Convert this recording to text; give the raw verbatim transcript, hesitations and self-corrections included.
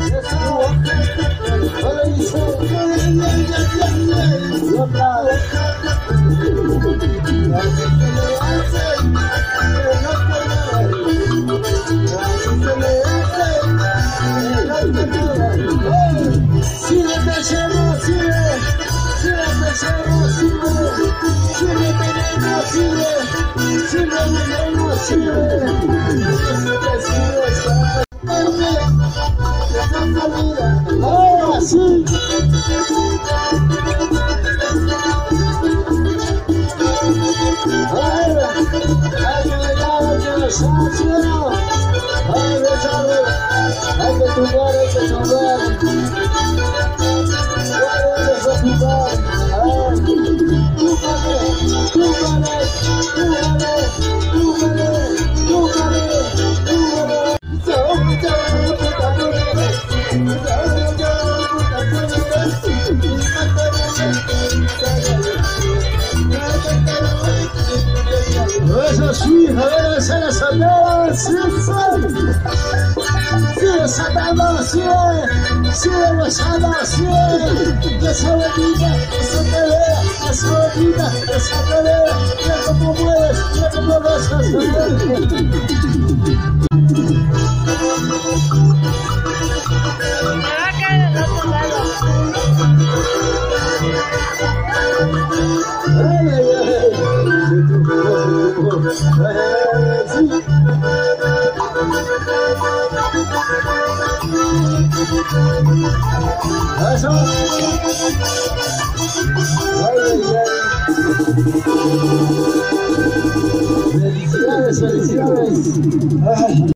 Ahora sí. Ahora, hay que bailar, hay que besar, ¿sí o no? Hay que besar, hay que tumbar, hay que tumbar. Vamos a tumbar. A ver, túmbale, túmbale, túmbale, túmbale, túmbale, túmbale. Eso sí, ahora se les ataba, sí, sí. Sigue saltando, sigue, sigue besando, sigue. Esa bonita, esa pelea, esa bonita, esa pelea. Mira cómo mueves, mira cómo besas. Me va a caer al otro lado. Ay, ay, ay. Eso. Ay, ay, ay. Felicidades, felicidades. Ay.